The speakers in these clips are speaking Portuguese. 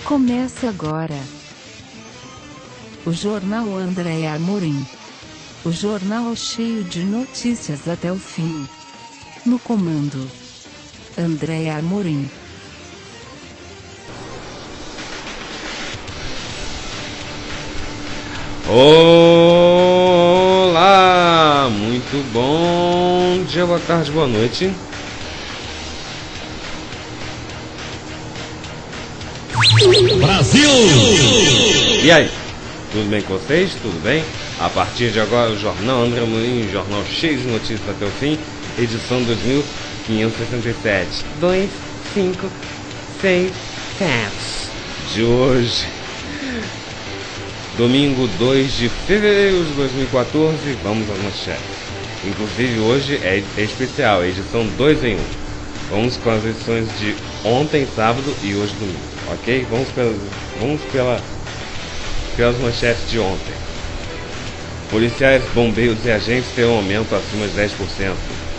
Começa agora o Jornal André Amorim. O jornal cheio de notícias até o fim. No comando, André Amorim. Olá, muito bom dia, boa tarde, boa noite. Brasil! E aí, tudo bem com vocês? Tudo bem? A partir de agora, o Jornal André Amorim, jornal cheio de notícias até o fim, edição 2567, 2, 5, 6, 7 de hoje. Domingo 2 de fevereiro de 2014, vamos às manchetes. Inclusive hoje é especial, edição 2 em 1. Vamos com as edições de ontem, sábado e hoje domingo, ok? Vamos pelas manchetes de ontem. Policiais, bombeiros e agentes terão aumento acima de 10%.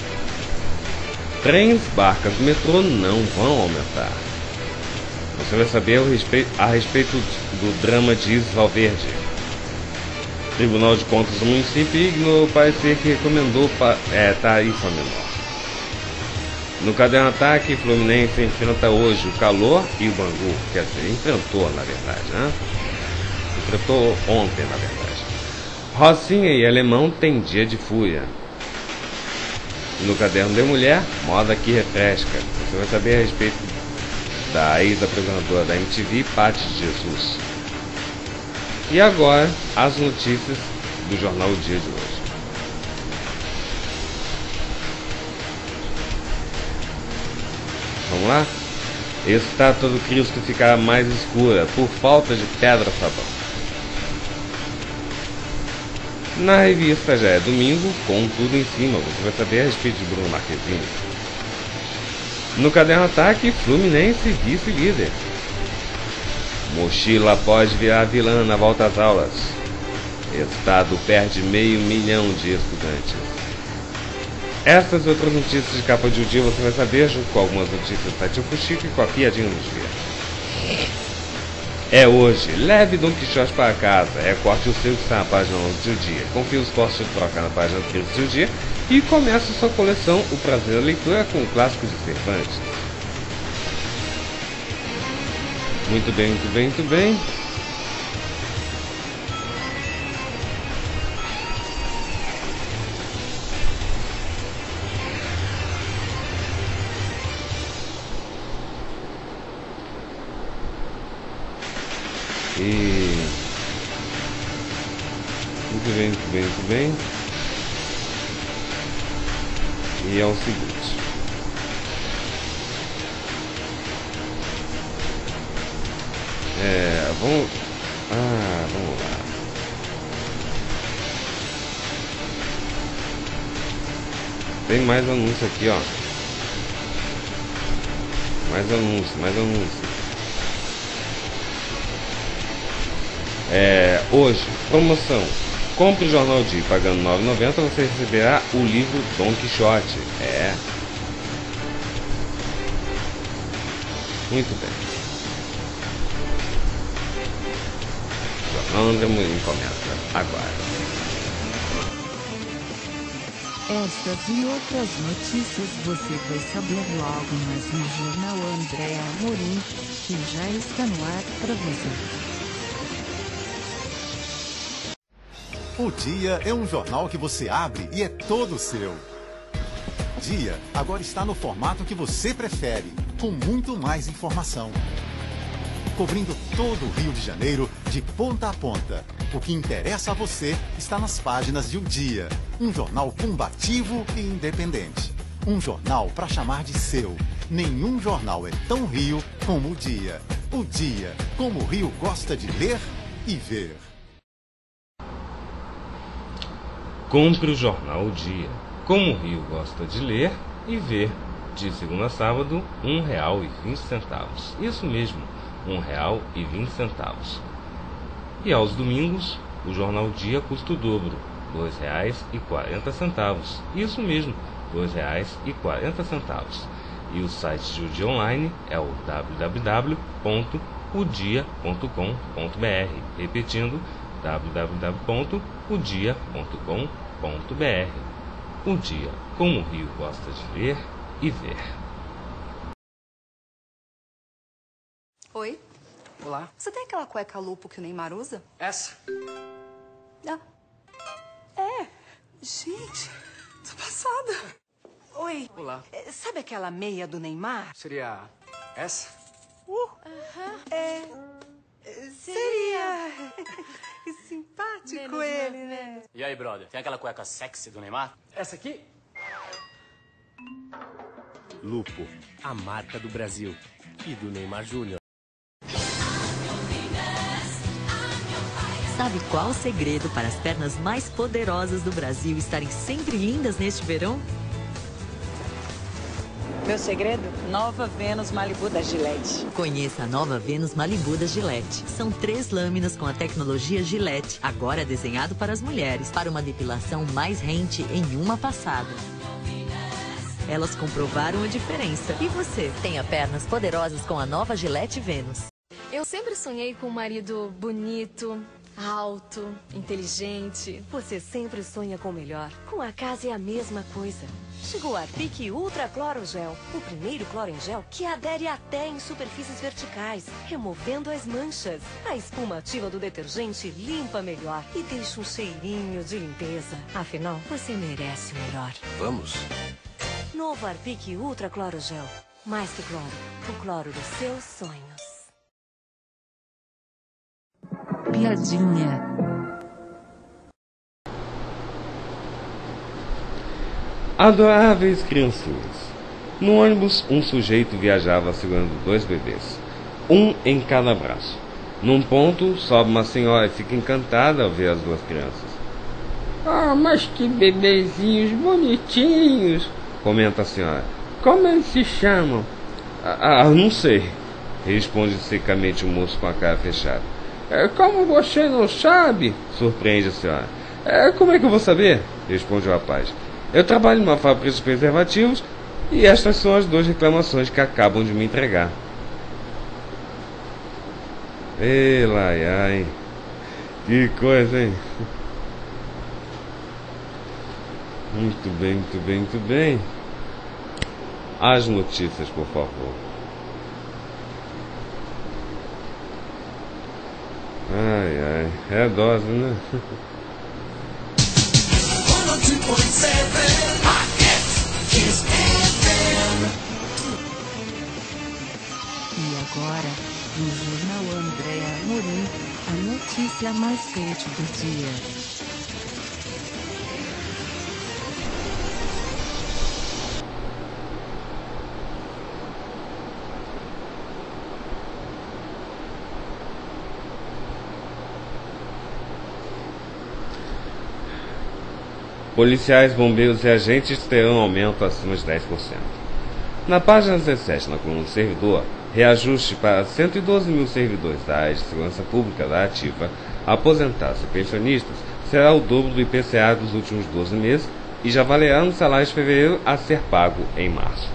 Trens, barcas do metrô não vão aumentar. Você vai saber a respeito do drama de Isis Valverde. Tribunal de Contas do município ignorou o parecer que recomendou tarifa menor. No caderno ataque, Fluminense enfrenta hoje o Calor e o Bangu. Quer dizer, enfrentou na verdade, né? Enfrentou ontem, na verdade. Rocinha e Alemão têm dia de fúria. No caderno de mulher, moda que refresca. Você vai saber a respeito da ex-apresentadora da MTV, Paty de Jesus. E agora, as notícias do jornal O Dia de hoje. Vamos lá? Estátua do Cristo ficará mais escura por falta de pedra-sabão. Na revista já é domingo, com tudo em cima, você vai saber a respeito de Bruno Marquezine. No caderno ataque, Fluminense vice-líder. Mochila pode virar vilã na volta às aulas. Estado perde 500 mil de estudantes. Essas e outras notícias de capa de um dia você vai saber, junto com algumas notícias do site Fuxico e com a piadinha do dia. É hoje, leve Don Quixote para casa, corte o seu que está na página 11 do dia. Confira os postos de troca na página 13 do dia e comece sua coleção O Prazer da Leitura com clássicos de Cervantes. Muito bem, muito bem, muito bem. Muito bem, muito bem, muito bem. E é o seguinte. Vamos lá. Tem mais anúncio aqui, ó. Mais anúncio. Hoje, promoção. Compre o Jornal Dia pagando R$ 9,90, você receberá o livro Don Quixote. Muito bem. Jornal André Amorim começa agora. Estas e outras notícias você vai saber logo mais no Jornal André Amorim, que já está no ar para você. O Dia é um jornal que você abre e é todo seu. Dia agora está no formato que você prefere, com muito mais informação. Cobrindo todo o Rio de Janeiro, de ponta a ponta. O que interessa a você está nas páginas de O Dia. Um jornal combativo e independente. Um jornal para chamar de seu. Nenhum jornal é tão Rio como O Dia. O Dia, como o Rio gosta de ler e ver. Compre o jornal O Dia, como o Rio gosta de ler e ver, de segunda a sábado, R$ 1,20. Isso mesmo, R$ 1,20. E aos domingos, o jornal O Dia custa o dobro, R$ 2,40. Isso mesmo, R$ 2,40. E o site de O Dia Online é o www.odiaonline.com.br. Repetindo, www.odia.com.br. O Dia, como o Rio gosta de ler e ver. Oi. Olá. Você tem aquela cueca lupo que o Neymar usa? Essa? Ah. É. Gente, tô passada. Oi. Olá. Sabe aquela meia do Neymar? Seria essa? Seria. Que simpático ele, né? E aí, brother, tem aquela cueca sexy do Neymar? Essa aqui? Lupo, a marca do Brasil e do Neymar Júnior. Sabe qual o segredo para as pernas mais poderosas do Brasil estarem sempre lindas neste verão? Meu segredo? Nova Venus Malibu da Gillette. Conheça a nova Venus Malibu da Gillette. São 3 lâminas com a tecnologia Gillette, agora desenhado para as mulheres, para uma depilação mais rente em uma passada. Elas comprovaram a diferença. E você? Tenha pernas poderosas com a nova Gillette Venus. Eu sempre sonhei com um marido bonito, alto, inteligente. Você sempre sonha com o melhor. Com a casa é a mesma coisa. Chegou a Harpic Ultra Cloro Gel, o primeiro cloro em gel que adere até em superfícies verticais, removendo as manchas. A espuma ativa do detergente limpa melhor e deixa um cheirinho de limpeza. Afinal, você merece o melhor. Vamos? Novo Harpic Ultra Cloro Gel. Mais que cloro, o cloro dos seus sonhos. Piadinha. Adoráveis criancinhas. No ônibus, um sujeito viajava segurando 2 bebês, um em cada braço. Num ponto, sobe uma senhora e fica encantada ao ver as 2 crianças. Ah, mas que bebezinhos bonitinhos, comenta a senhora. Como eles se chamam? Não sei, responde secamente o moço com a cara fechada. Como você não sabe? Surpreende a senhora. Como é que eu vou saber? Responde o rapaz. Eu trabalho numa fábrica de preservativos e estas são as 2 reclamações que acabam de me entregar. Ei, lai, ai. Que coisa, hein? Muito bem, muito bem, muito bem. As notícias, por favor. Ai, ai. É a dose, né? E agora, no Jornal Andréa Amorim, a notícia mais quente do dia. Policiais, bombeiros e agentes terão aumento acima de 10%. Na página 17, na coluna do servidor, reajuste para 112 mil servidores da área de segurança pública da Ativa, aposentados e pensionistas, será o dobro do IPCA dos últimos 12 meses e já valerá no salário de fevereiro a ser pago em março.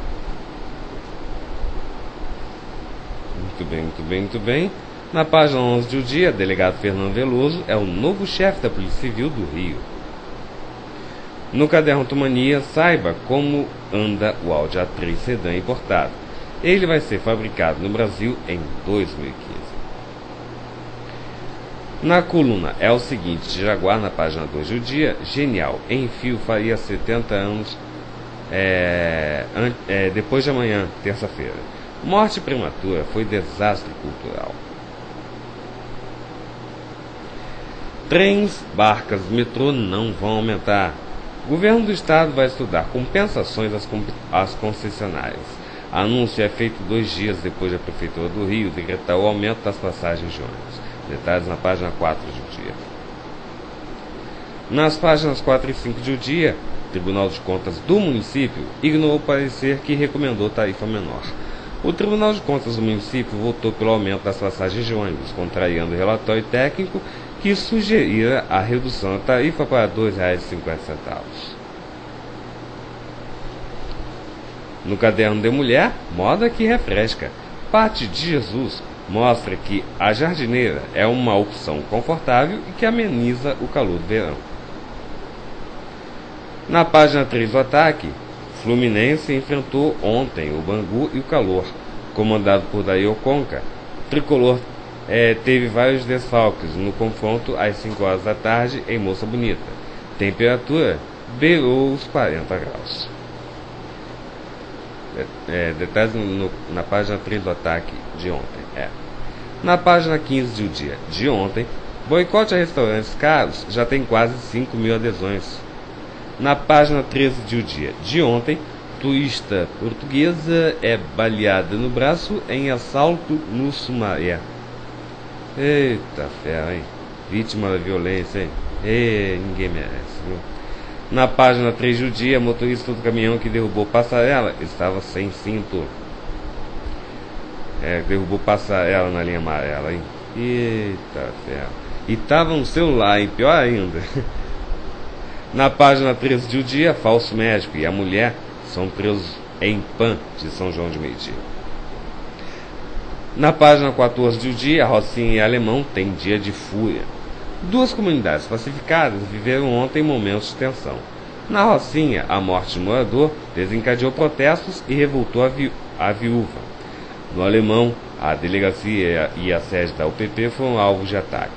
Muito bem, muito bem, muito bem. Na página 11 do dia, delegado Fernando Veloso é o novo chefe da Polícia Civil do Rio. No caderno Automania, saiba como anda o Audi A3 sedã importado. Ele vai ser fabricado no Brasil em 2015. Na coluna É o Seguinte de Jaguar, na página 2 do dia, genial, Enfio faria 70 anos depois de amanhã, terça-feira. Morte prematura foi desastre cultural. Trens, barcas, metrô não vão aumentar. O governo do estado vai estudar compensações às concessionárias. Anúncio é feito 2 dias depois da Prefeitura do Rio decretar o aumento das passagens de ônibus. Detalhes na página 4 do dia. Nas páginas 4 e 5 do dia, o Tribunal de Contas do município ignorou o parecer que recomendou tarifa menor. O Tribunal de Contas do município votou pelo aumento das passagens de ônibus, contrariando o relatório técnico que sugeria a redução da tarifa para R$ 2,50. No caderno de mulher, moda que refresca. Pati de Jesus mostra que a jardineira é uma opção confortável e que ameniza o calor do verão. Na página 3 do ataque, Fluminense enfrentou ontem o Bangu e o Calor, comandado por Daíl Conca. Tricolor teve vários desfalques no confronto às 5 horas da tarde em Moça Bonita. Temperatura beirou os 40 graus. Detalhes na página 3 do ataque de ontem. Na página 15 do dia de ontem, boicote a restaurantes caros já tem quase 5 mil adesões. Na página 13 do dia de ontem, turista portuguesa é baleada no braço em assalto no Sumaré. Eita ferro, hein? Vítima da violência, hein? Ninguém merece, viu? Na página 3 do dia, motorista do caminhão que derrubou passarela estava sem cinto. Derrubou passarela na linha amarela, hein? Eita ferro. E tava no celular, hein? Pior ainda. Na página 13 do dia, falso médico e a mulher são presos em Pan de São João de Meriti. Na página 14 do dia, Rocinha e Alemão têm dia de fúria. Duas comunidades pacificadas viveram ontem momentos de tensão. Na Rocinha, a morte de morador desencadeou protestos e revoltou a viúva. No Alemão, a delegacia e a sede da UPP foram alvos de ataques.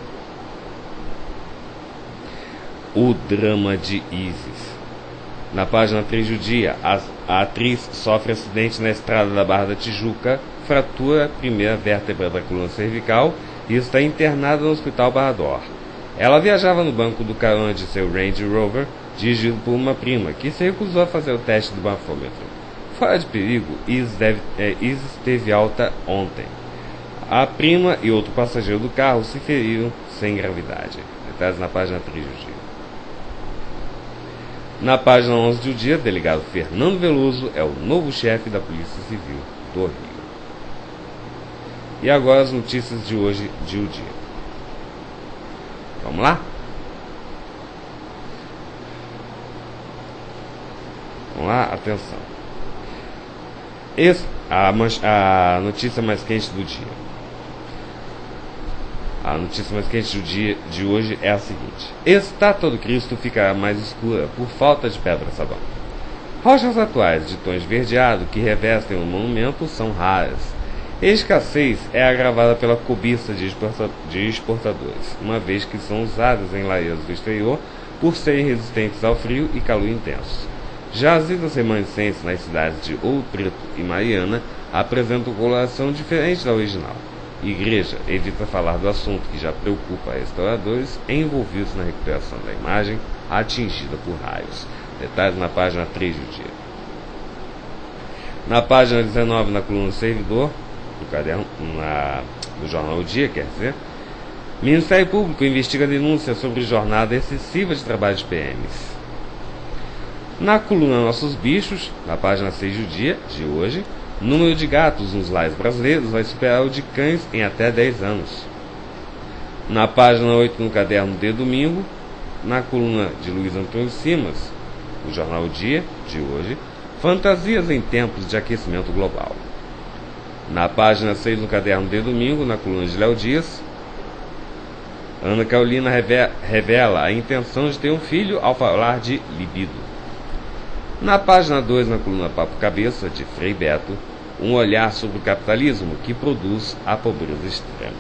O drama de Isis. Na página 3 do dia, a atriz sofre acidente na estrada da Barra da Tijuca, fratura a primeira vértebra da coluna cervical e está internada no Hospital Barra d'Or. Ela viajava no banco do carona de seu Range Rover, dirigido por uma prima, que se recusou a fazer o teste do bafômetro. Fora de perigo, Isis teve alta ontem. A prima e outro passageiro do carro se feriram sem gravidade. Detalhes na página 3 do dia. Na página 11 do dia, delegado Fernando Veloso é o novo chefe da Polícia Civil do Rio. E agora as notícias de hoje de o dia. Vamos lá? Vamos lá, atenção. A notícia mais quente do dia. A notícia mais quente do dia de hoje é a seguinte: Estátua do Cristo ficará mais escura por falta de pedra sabão. Rochas atuais de tom esverdeado que revestem o monumento são raras. A escassez é agravada pela cobiça de exportadores, uma vez que são usadas em lareiras do exterior por serem resistentes ao frio e calor intenso. Jazidas remanescentes nas cidades de Ouro Preto e Mariana apresentam coloração diferente da original. Igreja evita falar do assunto que já preocupa restauradores envolvidos na recuperação da imagem atingida por raios. Detalhes na página 3 do dia. Na página 19, na coluna Servidor, do caderno, do jornal O Dia, quer dizer, Ministério Público investiga denúncia sobre jornada excessiva de trabalho de PMs. Na coluna Nossos Bichos, na página 6 do dia de hoje, o número de gatos nos lares brasileiros vai superar o de cães em até 10 anos. Na página 8, no caderno de domingo, na coluna de Luiz Antônio Simas, do jornal O Dia de hoje, fantasias em tempos de aquecimento global. Na página 6, no caderno de domingo, na coluna de Léo Dias, Ana Carolina revela a intenção de ter um filho ao falar de libido. Na página 2, na coluna Papo Cabeça, de Frei Beto, um olhar sobre o capitalismo que produz a pobreza extrema.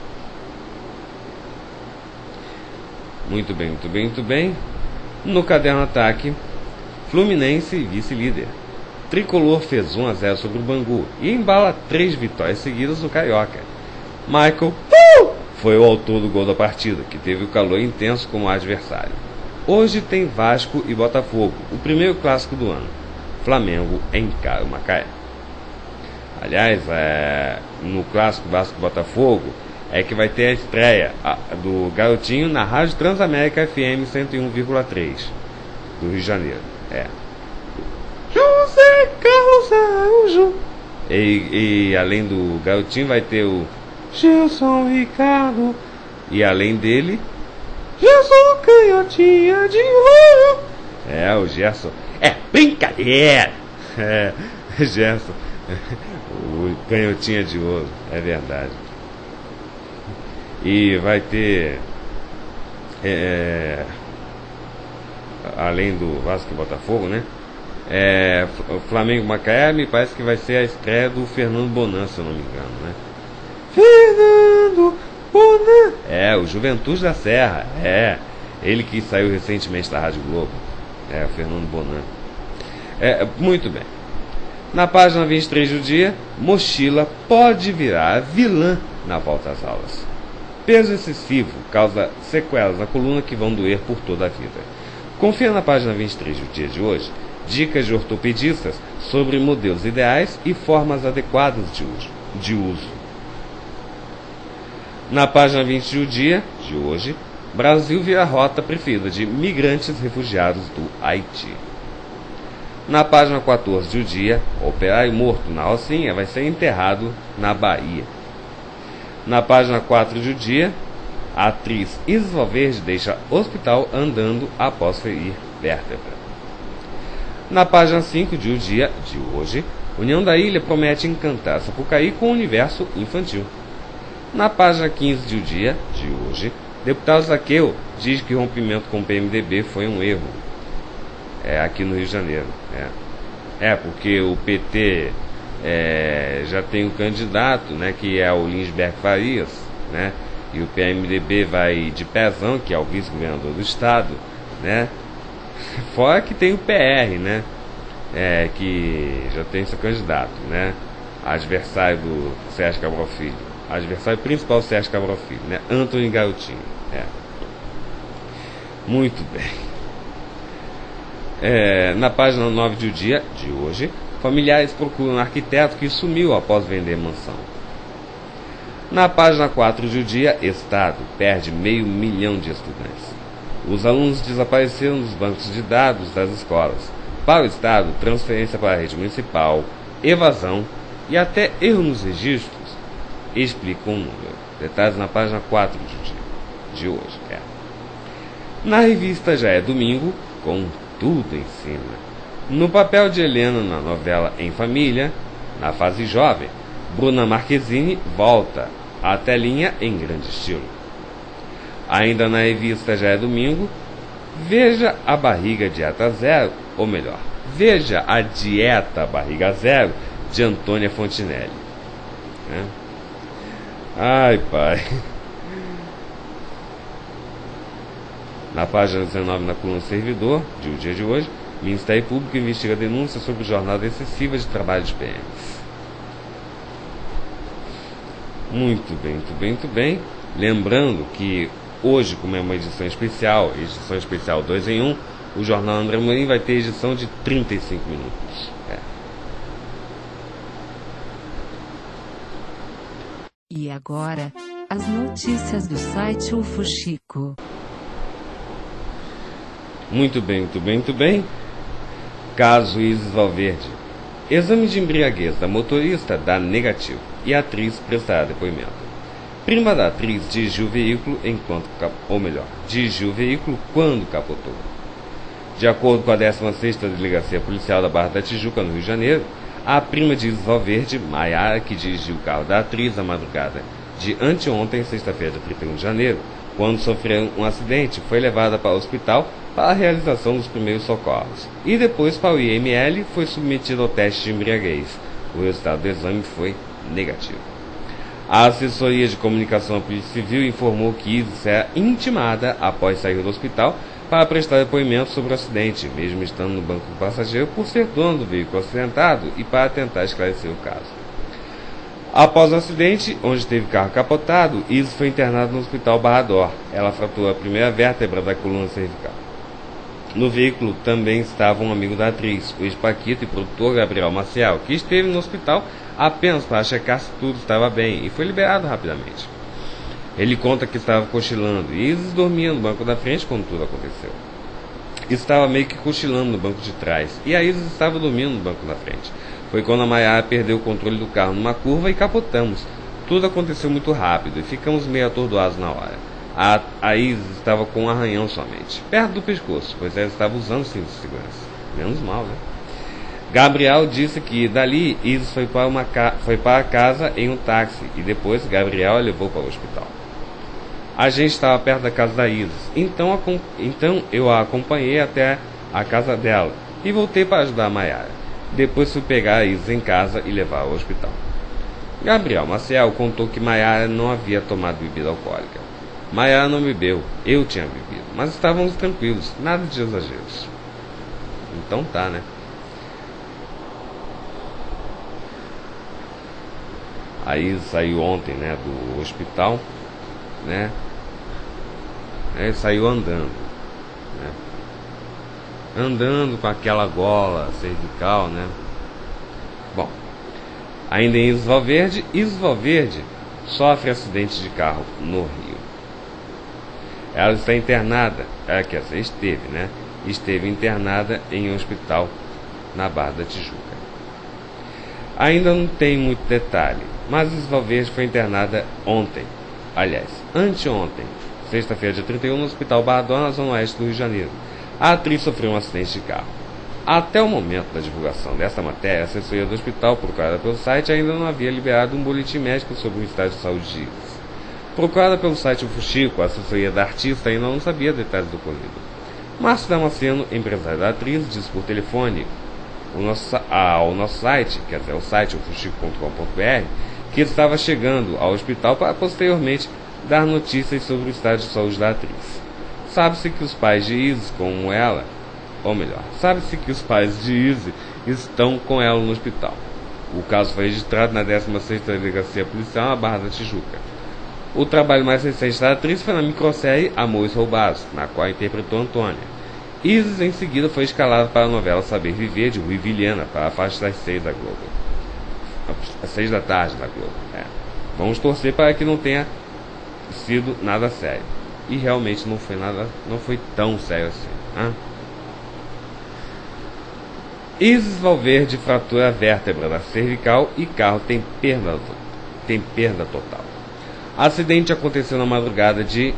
Muito bem, muito bem, muito bem. No caderno Ataque, Fluminense vice-líder. Tricolor fez 1-0 sobre o Bangu e embala 3 vitórias seguidas no Carioca. Michael foi o autor do gol da partida, que teve o calor intenso como adversário. Hoje tem Vasco e Botafogo, o primeiro clássico do ano. Flamengo encara o Macaé. Aliás, no clássico Vasco e Botafogo é que vai ter a estreia do Garotinho na Rádio Transamérica FM 101,3 do Rio de Janeiro. José Carlos Araújo. E além do Garotinho vai ter o Gilson Ricardo. E além dele, Jesus Canhotinha de Ouro. O Gerson. É brincadeira. Gerson. O canhotinha de ouro, é verdade. E vai ter, além do Vasco e Botafogo, né? O Flamengo Macaé, me parece que vai ser a estreia do Fernando Bonan, se eu não me engano, né? Fernando Bonan! O Juventude da Serra, ele que saiu recentemente da Rádio Globo, o Fernando Bonan. Muito bem. Na página 23 do dia, mochila pode virar vilã na volta às aulas. Peso excessivo causa sequelas na coluna que vão doer por toda a vida. Confira na página 23 do dia de hoje dicas de ortopedistas sobre modelos ideais e formas adequadas de uso. Na página 20 do dia de hoje, Brasil vira a rota preferida de migrantes refugiados do Haiti. Na página 14 do dia, operário morto na Rocinha vai ser enterrado na Bahia. Na página 4 do dia, a atriz Isis Valverde deixa hospital andando após ferir vértebra. Na página 5 do dia de hoje, União da Ilha promete encantar Sapucaí com o universo infantil. Na página 15 do dia de hoje, deputado Zaqueu diz que o rompimento com o PMDB foi um erro. Aqui no Rio de Janeiro. Porque o PT já tem um candidato, né, que é o Linsberg Farias, né, e o PMDB vai de Pezão, que é o vice-governador do estado, né, fora que tem o PR, né, que já tem seu candidato, né, adversário do Sérgio Cabral Filho, adversário principal do Sérgio Cabral Filho, né, Antônio Garotinho. Muito bem. Na página 9 do dia de hoje, familiares procuram um arquiteto que sumiu após vender mansão. Na página 4 do dia, Estado perde 500 mil de estudantes. Os alunos desapareceram dos bancos de dados das escolas. Para o Estado, transferência para a rede municipal, evasão e até erro nos registros explicam o número. Detalhes na página 4 do dia de hoje. Na revista Já é Domingo, com tudo em cima. No papel de Helena na novela Em Família, na fase jovem, Bruna Marquezine volta à telinha em grande estilo. Ainda na revista Já é Domingo, veja a barriga dieta zero, ou melhor, veja a dieta barriga zero de Antônia Fontinelli. Ai, pai. Na página 19, na coluna Servidor, de o dia de hoje, o Ministério Público investiga denúncias sobre jornada excessiva de trabalho de PMs. Muito bem, muito bem, muito bem. Lembrando que hoje, como é uma edição especial 2 em 1, o Jornal André Amorim vai ter edição de 35 minutos. E agora, as notícias do site UFO Chico. Muito bem, muito bem, muito bem. Caso Isis Valverde. Exame de embriaguez da motorista dá negativo e a atriz prestará depoimento. Prima da atriz dirigiu o veículo quando capotou. De acordo com a 16ª Delegacia Policial da Barra da Tijuca, no Rio de Janeiro, a prima de Isis Valverde, Maiara, que dirigiu o carro da atriz na madrugada de anteontem, sexta-feira, 31 de janeiro, quando sofreu um acidente, foi levada para o hospital para a realização dos primeiros socorros e depois para o IML foi submetida ao teste de embriaguez. O resultado do exame foi negativo. A assessoria de comunicação da Polícia Civil informou que Isis era intimada após sair do hospital para prestar depoimento sobre o acidente, mesmo estando no banco do passageiro por ser dono do veículo acidentado e para tentar esclarecer o caso. Após o acidente, onde teve carro capotado, Isis foi internada no Hospital Barra d'Or. Ela fraturou a primeira vértebra da coluna cervical. No veículo também estava um amigo da atriz, o ex-paquito e produtor Gabriel Maciel, que esteve no hospital apenas para checar se tudo estava bem e foi liberado rapidamente. Ele conta que estava cochilando e Isis dormia no banco da frente quando tudo aconteceu. Estava meio que cochilando no banco de trás e a Isis estava dormindo no banco da frente. Foi quando a Maiara perdeu o controle do carro numa curva e capotamos. Tudo aconteceu muito rápido e ficamos meio atordoados na hora. A Isis estava com um arranhão somente, perto do pescoço, pois ela estava usando cinto de segurança. Menos mal, né? Gabriel disse que dali Isis foi para casa em um táxi e depois Gabriel a levou para o hospital. A gente estava perto da casa da Isis, então eu a acompanhei até a casa dela e voltei para ajudar a Mayara. Depois fui pegar a Isis em casa e levar ao hospital. Gabriel Maciel contou que Mayara não havia tomado bebida alcoólica. Mayara não bebeu, eu tinha bebido, mas estávamos tranquilos, nada de exageros. Então tá, né? A Isis saiu ontem, né, do hospital, né? Saiu andando, né? Andando com aquela gola cervical, né? Bom, ainda em Isis Valverde sofre acidente de carro no Rio. Ela está internada, esteve internada em um hospital na Barra da Tijuca. Ainda não tem muito detalhe, mas Isis Valverde foi internada anteontem, sexta-feira, dia 31, no Hospital Barra d'Or, na Zona Oeste do Rio de Janeiro. A atriz sofreu um acidente de carro. Até o momento da divulgação desta matéria, a assessoria do hospital, procurada pelo site, ainda não havia liberado um boletim médico sobre o estado de saúde de Isis. Procurada pelo site O Fuxico, a assessoria da artista ainda não sabia detalhes do ocorrido. Márcio Damasceno, empresário da atriz, disse por telefone ao nosso site, o site ofuxico.com.br, que estava chegando ao hospital para posteriormente dar notícias sobre o estado de saúde da atriz. Sabe-se que os pais de Isis sabe-se que os pais de Isis estão com ela no hospital. O caso foi registrado na 16ª Delegacia Policial na Barra da Tijuca. O trabalho mais recente da atriz foi na microssérie Amores Roubados, na qual interpretou Antônia. Isis em seguida foi escalada para a novela Saber Viver, de Rui Vilhena, para a faixa das 6 da Globo. Às 6 da tarde da Globo. Vamos torcer para que não tenha sido nada sério. E realmente não foi tão sério assim. Isis Valverde fratura a vértebra da cervical e carro tem perda total. Acidente aconteceu na madrugada de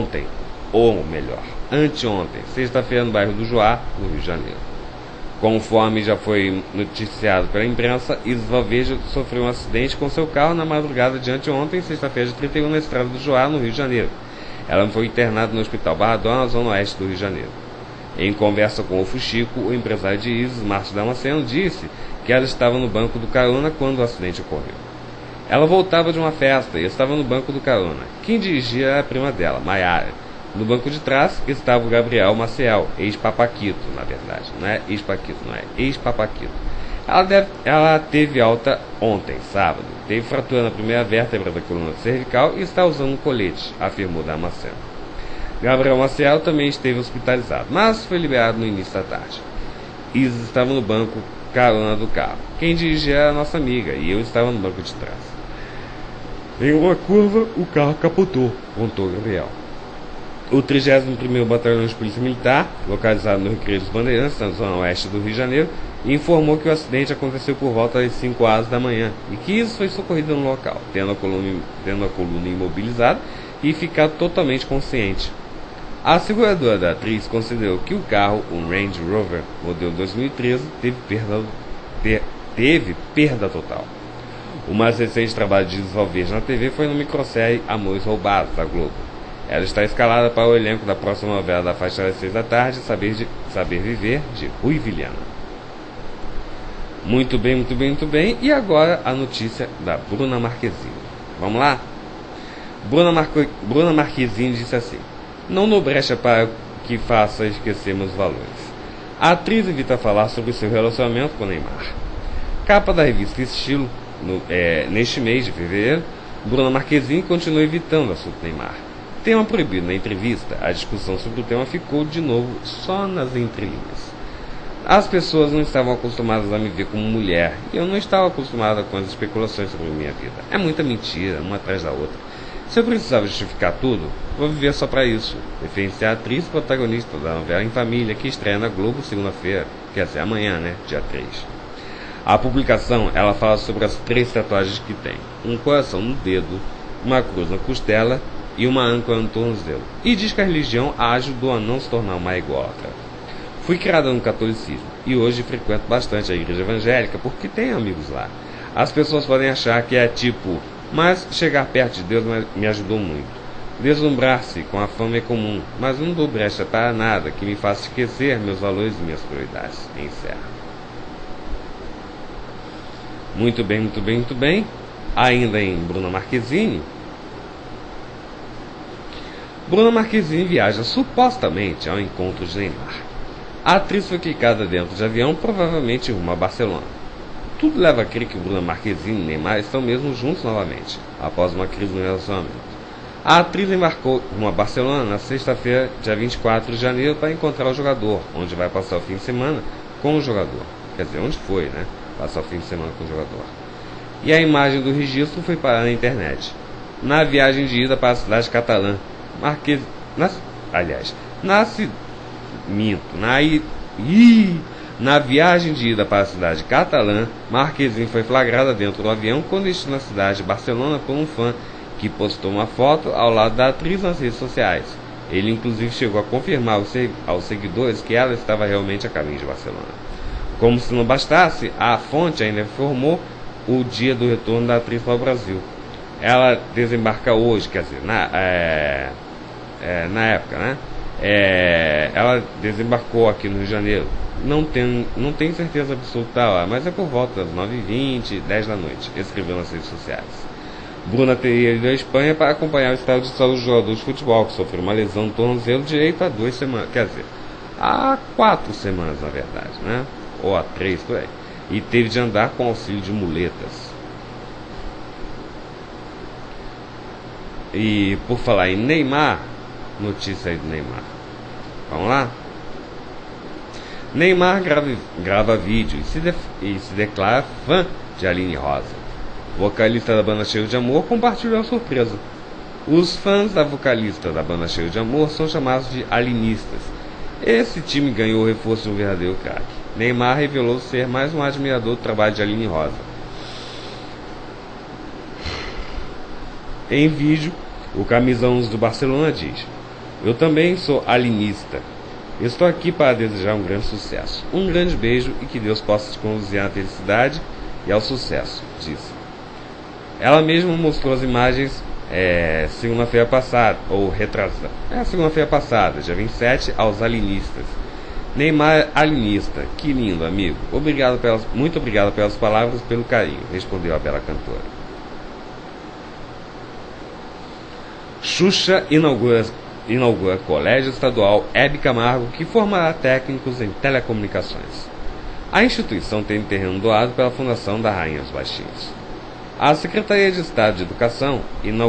anteontem, sexta-feira, no bairro do Joá, no Rio de Janeiro. Conforme já foi noticiado pela imprensa, Isis Valverde sofreu um acidente com seu carro na madrugada de anteontem, sexta-feira, de 31, na estrada do Joá, no Rio de Janeiro. Ela foi internada no Hospital Barra d'Or, na Zona Oeste do Rio de Janeiro. Em conversa com o Fuxico, o empresário de Isis, Márcio Damasceno, disse que ela estava no banco do carona quando o acidente ocorreu. Ela voltava de uma festa e estava no banco do carona. Quem dirigia era a prima dela, Mayara. No banco de trás estava o Gabriel Maciel, ex-Papaquito, na verdade. Não é ex-Paquito, não é ex-Papaquito. Ela teve alta ontem, sábado. Teve fratura na primeira vértebra da coluna cervical e está usando um colete, afirmou Damasceno. Gabriel Maciel também esteve hospitalizado, mas foi liberado no início da tarde. Isis estava no banco carona do carro. Quem dirigia era a nossa amiga e eu estava no banco de trás. Em uma curva, o carro capotou, contou Gabriel. O 31º Batalhão de Polícia Militar, localizado no Recreio dos Bandeirantes, na zona oeste do Rio de Janeiro, informou que o acidente aconteceu por volta das 5 horas da manhã e que Isis foi socorrida no local, tendo a coluna imobilizada e ficado totalmente consciente. A seguradora da atriz considerou que o carro, um Range Rover modelo 2013, teve perda total. O mais recente trabalho de Isis Valverde na TV foi no microssérie Amores Roubados, da Globo. Ela está escalada para o elenco da próxima novela da faixa das 6 da tarde, Saber Viver, de Rui Vilhena. Muito bem. E agora a notícia da Bruna Marquezine. Vamos lá? Bruna Marquezine disse assim: não dou brecha para que faça esquecer meus valores. A atriz evita falar sobre seu relacionamento com Neymar. Capa da revista Estilo, neste mês de fevereiro, Bruna Marquezine continua evitando o assunto Neymar. Tema proibido na entrevista, a discussão sobre o tema ficou de novo só nas entrelinhas. As pessoas não estavam acostumadas a me ver como mulher e eu não estava acostumada com as especulações sobre minha vida. É muita mentira, uma atrás da outra. Se eu precisava justificar tudo, vou viver só para isso. Referência à atriz protagonista da novela Em Família, que estreia na Globo segunda-feira, quer dizer, amanhã, né, dia 3. A publicação, ela fala sobre as 3 tatuagens que tem: um coração no dedo, uma cruz na costela e uma âncora no tornozelo. E diz que a religião a ajudou a não se tornar uma ególatra. Fui criada no catolicismo e hoje frequento bastante a igreja evangélica porque tenho amigos lá. As pessoas podem achar que é tipo, mas chegar perto de Deus me ajudou muito. Deslumbrar-se com a fama é comum, mas não dou brecha para nada que me faça esquecer meus valores e minhas prioridades. Encerra. Muito bem, muito bem, muito bem. Ainda em Bruna Marquezine. Bruna Marquezine viaja supostamente ao encontro de Neymar. A atriz foi quicada dentro de avião, provavelmente rumo a Barcelona. Tudo leva a crer que Bruna Marquezine e Neymar estão mesmo juntos novamente, após uma crise no relacionamento. A atriz embarcou rumo a Barcelona na sexta-feira, dia 24 de janeiro, para encontrar o jogador, onde vai passar o fim de semana com o jogador. Quer dizer, onde foi, né? Passar o fim de semana com o jogador. E a imagem do registro foi parar na internet. Na viagem de ida para a cidade catalã, Na viagem de ida para a cidade catalã, Marquezine foi flagrada dentro do avião com destino à cidade de Barcelona por um fã que postou uma foto ao lado da atriz nas redes sociais. Ele inclusive chegou a confirmar aos seguidores que ela estava realmente a caminho de Barcelona. Como se não bastasse, a fonte ainda informou o dia do retorno da atriz para o Brasil. Ela desembarca hoje, quer dizer, na época, né? Ela desembarcou aqui no Rio de Janeiro. Não tenho certeza absoluta lá, mas é por volta das 9h20, 10 da noite, escreveu nas redes sociais. Bruna teria ido à Espanha para acompanhar o estado de saúde do jogador de futebol, que sofreu uma lesão no tornozelo direito há 2 semanas, quer dizer, há 4 semanas na verdade, né? Ou há 3, por aí. E teve de andar com auxílio de muletas. E por falar em Neymar, notícia aí do Neymar. Vamos lá? Neymar grava vídeo e se declara fã de Aline Rosa. O vocalista da banda Cheio de Amor compartilhou a surpresa. Os fãs da vocalista da banda Cheio de Amor são chamados de alinistas. Esse time ganhou o reforço de um verdadeiro craque. Neymar revelou ser mais um admirador do trabalho de Aline Rosa. Em vídeo, o camisa 11 do Barcelona diz: "Eu também sou alinista. Estou aqui para desejar um grande sucesso. Um grande beijo e que Deus possa te conduzir à felicidade e ao sucesso", disse. Ela mesma mostrou as imagens segunda-feira passada, ou retrasada. Segunda-feira passada, dia 27, aos alinistas. Neymar alinista, que lindo, amigo. Muito obrigado pelas palavras e pelo carinho, respondeu a bela cantora. Xuxa inaugura Colégio Estadual Hebe Camargo, que formará técnicos em telecomunicações. A instituição tem terreno doado pela Fundação da Rainha dos Baixinhos. A Secretaria de Estado de Educação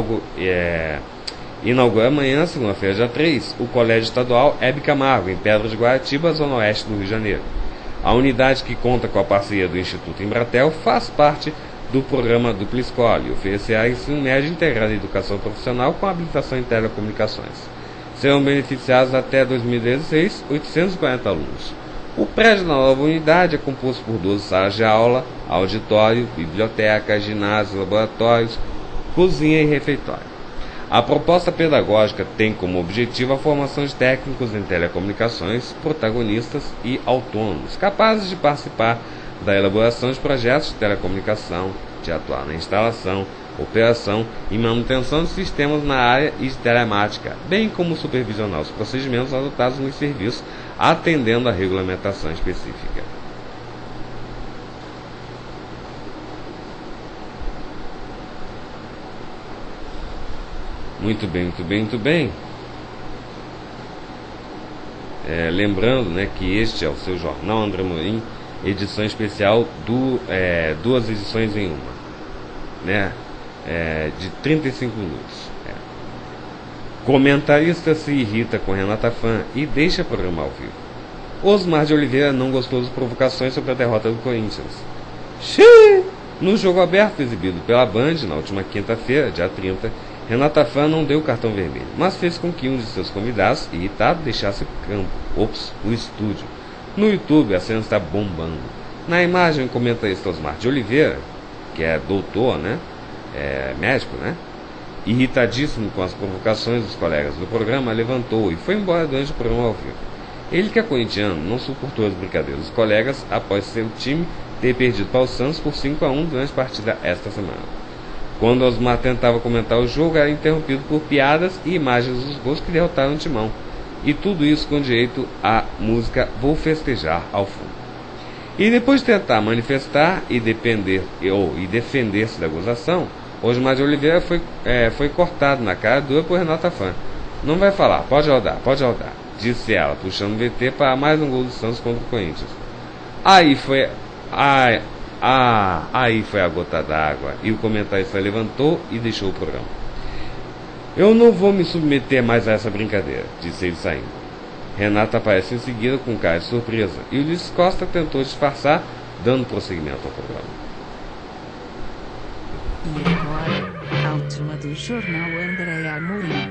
inaugura amanhã, segunda-feira, dia 3, o Colégio Estadual Hebe Camargo, em Pedra de Guaratiba, zona oeste do Rio de Janeiro. A unidade, que conta com a parceria do Instituto Embratel, faz parte do programa Dupla Escola e oferecerá ensino médio integrado em educação profissional com habilitação em telecomunicações. Serão beneficiados até 2016 840 alunos. O prédio da nova unidade é composto por 12 salas de aula, auditório, biblioteca, ginásio, laboratórios, cozinha e refeitório. A proposta pedagógica tem como objetivo a formação de técnicos em telecomunicações, protagonistas e autônomos, capazes de participar da elaboração de projetos de telecomunicação, de atuar na instalação, operação e manutenção de sistemas na área e de telemática, bem como supervisionar os procedimentos adotados nos serviços, atendendo à regulamentação específica. Muito bem, muito bem, muito bem. Lembrando, né, que este é o seu Jornal André Amorim, edição especial, 2 edições em uma, né, de 35 minutos. Comentarista se irrita com Renata Fã e deixa o programa ao vivo. Osmar de Oliveira não gostou das provocações sobre a derrota do Corinthians. Xiii! No jogo aberto exibido pela Band na última quinta-feira, dia 30, Renata Fã não deu cartão vermelho, mas fez com que um de seus convidados, irritado, deixasse o estúdio. No YouTube, a cena está bombando. Na imagem, o comentarista Osmar de Oliveira, que é doutor, né? Médico, né? Irritadíssimo com as provocações dos colegas do programa, levantou e foi embora durante o programa ao vivo. Ele, que é corintiano, não suportou as brincadeiras dos colegas após seu time ter perdido para o Santos por 5-1 durante a partida esta semana. Quando Osmar tentava comentar o jogo, era interrompido por piadas e imagens dos gols que derrotaram o Timão. E tudo isso com direito à música Vou Festejar ao fundo. E depois de tentar manifestar e defender-se da gozação, Osmar de Oliveira foi cortado na cara dura por Renata Fã. Não vai falar, pode rodar, disse ela, puxando o VT para mais um gol do Santos contra o Corinthians. Aí foi a gota d'água e o comentarista levantou e deixou o programa. Eu não vou me submeter mais a essa brincadeira, disse ele saindo. Renata aparece em seguida com cara de surpresa e Ulisses Costa tentou disfarçar, dando prosseguimento ao programa. E agora, a última do jornal André Amorim.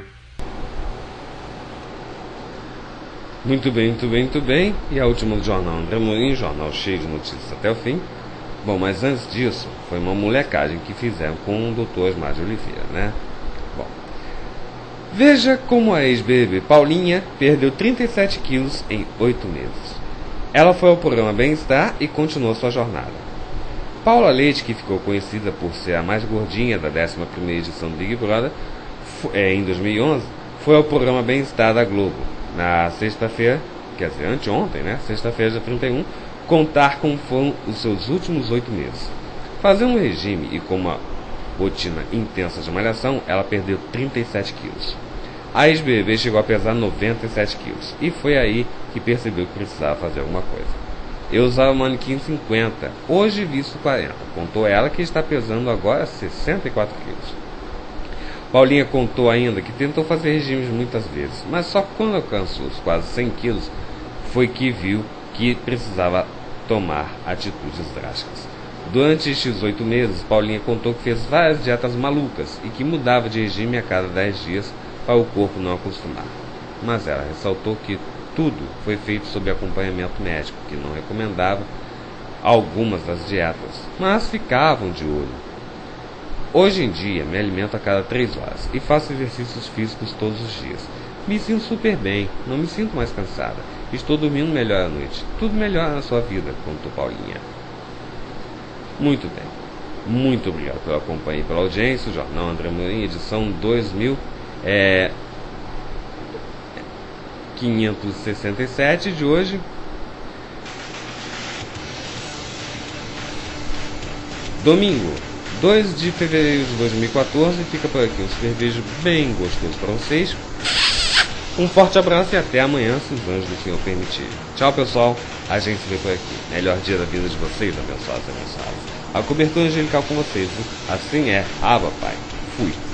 Muito bem. E a última do jornal André Amorim, jornal cheio de notícias até o fim. Bom, mas antes disso, foi uma molecagem que fizeram com o Dr. Osmar de Oliveira, né? Bom, veja como a ex-BBB Paulinha perdeu 37 quilos em 8 meses. Ela foi ao programa Bem-Estar e continuou sua jornada. Paula Leite, que ficou conhecida por ser a mais gordinha da 11ª edição do Big Brother, em 2011, foi ao programa Bem-Estar da Globo, na sexta-feira, quer dizer, anteontem, né? Sexta-feira, dia 31, contar como foram os seus últimos 8 meses. Fazer um regime e com uma rotina intensa de malhação, ela perdeu 37 quilos. A ex-BBB chegou a pesar 97 quilos e foi aí que percebeu que precisava fazer alguma coisa. Eu usava manequim 50, hoje visto 40, contou ela, que está pesando agora 64 quilos. Paulinha contou ainda que tentou fazer regimes muitas vezes, mas só quando alcançou os quase 100 quilos foi que viu que precisava tomar atitudes drásticas. Durante estes 8 meses, Paulinha contou que fez várias dietas malucas e que mudava de regime a cada 10 dias para o corpo não acostumar. Mas ela ressaltou que tudo foi feito sob acompanhamento médico, que não recomendava algumas das dietas, mas ficavam de olho. Hoje em dia, me alimento a cada 3 horas e faço exercícios físicos todos os dias. Me sinto super bem, não me sinto mais cansada. Estou dormindo melhor à noite. Tudo melhora na sua vida, contou Paulinha. Muito bem. Muito obrigado pela companhia e pela audiência. O Jornal André Amorim, edição 2567 de hoje. Domingo, 2 de fevereiro de 2014. Fica por aqui um cervejo bem gostoso para vocês. Um forte abraço e até amanhã, se os anjos do Senhor permitirem. Tchau, pessoal. A gente se vê por aqui. Melhor dia da vida de vocês, abençoados e abençoados. A cobertura angelical com vocês, viu? Assim é. Aba, Pai. Fui.